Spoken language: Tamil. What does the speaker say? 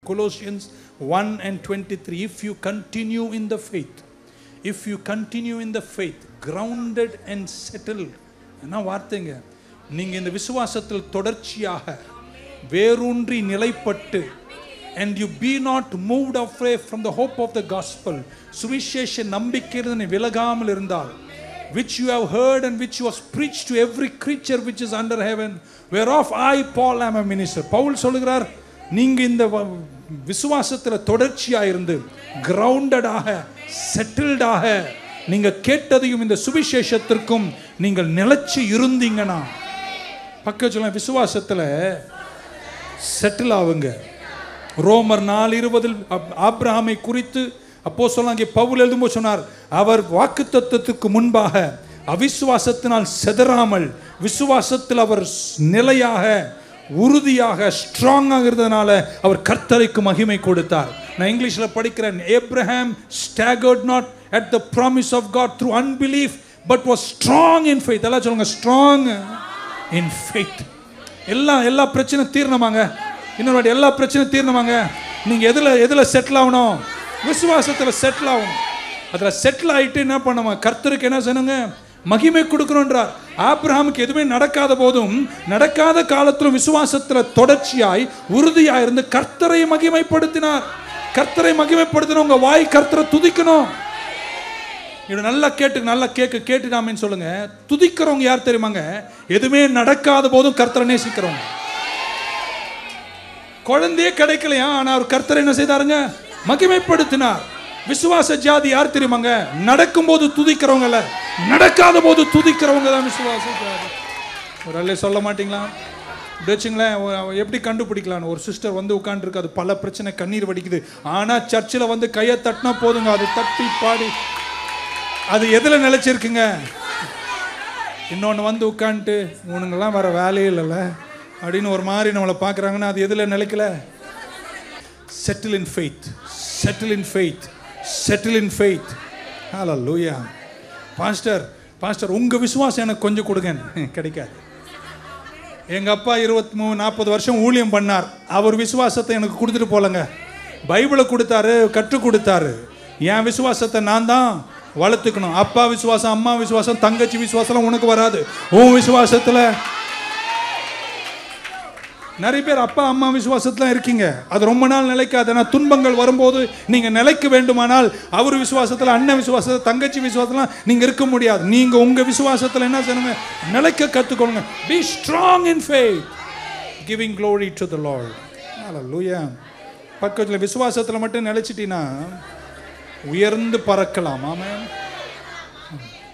Colossians 1:23. If you continue in the faith, if you continue in the faith, grounded and settled. என்ன வார்த்தைங்க, நீங்க இந்த விசுவாசத்தில் தொடர்ச்சியாக வேரூன்றி நிலைப்பட்டு, and you be not moved away from the hope of the gospel, சுவிசேஷ நம்பிக்கையிலிருந்து விலகாமல் இருந்தால், which you have heard and which was preached to every creature which is under heaven, whereof I Paul am a minister. Pavul சொல்கிறார், நீங்க இந்த விசுவாசத்தில் தொடர்ச்சியாக இருந்து கிரவுண்டடாக செட்டில்டாக நீங்க கேட்டதையும் இந்த சுவிசேஷத்திற்கும் நீங்கள் நிலைச்சு இருந்தீங்கன்னா, பக்க சொல்ல விசுவாசத்தில் செட்டில் ஆவுங்க. ரோமர் 4:20 ஆபிரகாமை குறித்து அப்போஸ்தலனாகிய பவுல் எழுதும்போது சொன்னார், அவர் வாக்குத்தத்தத்துக்கு முன்பாக அவிசுவாசத்தினால் செதறாமல் விசுவாசத்தில் அவர் நிலையாக உறுதியாக ஸ்ட்ராங்காக இருந்ததனால அவர் கர்த்தருக்கு மகிமை கொடுத்தார். நான் இங்கிலீஷில் படிக்கிறேன், Abraham staggered not at the promise of God through unbelief but was strong in faith. எல்லாம் சொல்லுங்க, strong in faith. எல்லா பிரச்சனை தீர்ணமாங்க. இன்னொரு வாட்டி, எல்லா பிரச்சனை தீர்ணமாங்க. நீங்க எதுல செட்டில் ஆகணும்? விசுவாசத்துல செட்டில் ஆகணும். அதுல செட்டில் ஆயிட்டு என்ன பண்ணுமா, கர்த்தருக்கு என்ன செய்யணுங்க, மகிமை கொடுக்கணும்ன்றார். ஆபிரகாமுக்கு எதுவுமே நடக்காத போதும் நடக்காத காலத்திலும் விசுவாசத்துல தொடர்ச்சியாய் உறுதியாய் இருந்து கர்த்தரை மகிமைப்படுத்தினார். கர்த்தரை மகிமைப்படுத்தின உங்க வாய் கர்த்தரை துதிக்கணும். இது நல்லா கேட்டுடாமேன்னு சொல்லுங்க. துதிக்கிறவங்க யார் தெரியுமாங்க? எதுவுமே நடக்காத போதும் கர்த்தரை நேசிக்கிறவங்க. குழந்தையே கிடைக்கலையா, ஆனா அவர் கர்த்தரை என்ன செய்தாருங்க, மகிமைப்படுத்தினார். விசுவாச ஜாதி யார் தெரியுமாங்க? நடக்கும் போது துதிக்கிறவங்க இல்ல, நடக்காத போது துதிக்கிறவங்க தான் விசுவாச ஜாதி. ஒரு அல்ல சொல்ல மாட்டீங்களா? வச்சுங்களேன், எப்படி கண்டுபிடிக்கலாம்? ஒரு சிஸ்டர் வந்து உட்காந்துருக்கு, அது பல பிரச்சனை, கண்ணீர் வடிக்குது. ஆனா சர்ச்சில் வந்து கையை தட்டினா போதுங்க, அது தட்டி பாடி அது எதில் நிலைச்சிருக்குங்க. இன்னொன்று வந்து உட்காந்துட்டு உனங்கெல்லாம் வேற வேலையே இல்லைல்ல அப்படின்னு ஒரு மாதிரி நம்மளை பார்க்குறாங்கன்னா அது எதில் நிலைக்கல? Settle in faith, settle in faith, settle in faith. Hallelujah. Pastor உங்கள் விசுவாசம் எனக்கு கொஞ்சம் கொடுங்க. கிடைக்காது. எங்கள் அப்பா 23-40 வருஷம் ஊழியம் பண்ணார். அவர் விசுவாசத்தை எனக்கு கொடுத்துட்டு போலங்க. பைபிளை கொடுத்தாரு, கற்றுக் கொடுத்தாரு. என் விசுவாசத்தை நான் தான் வளர்த்துக்கணும். அப்பா விசுவாசம், அம்மா விசுவாசம், தங்கச்சி விசுவாசம் உனக்கு வராது. உன் விசுவாசத்தில் நிறைய பேர் அப்பா அம்மா விசுவாசத்துல இருக்கீங்க, அது ரொம்ப நாள் நிலைக்காது. ஆனால் துன்பங்கள் வரும்போது நீங்க நிலைக்க வேண்டுமானால் அவர் விசுவாசத்தில், அண்ணன் விசுவாசத்தில், தங்கச்சி விசுவாசத்தில் நீங்க இருக்க முடியாது. நீங்க உங்க விசுவாசத்தில் என்ன செய்யணுங்க, நிலைக்க கற்றுக்கொள்ளுங்க. Be strong in faith, giving glory to the Lord. Hallelujah. பக்கத்தில் விசுவாசத்தில் மட்டும் நிலைச்சிட்டீங்கன்னா உயர்ந்து பறக்கலாம். ஆமென்.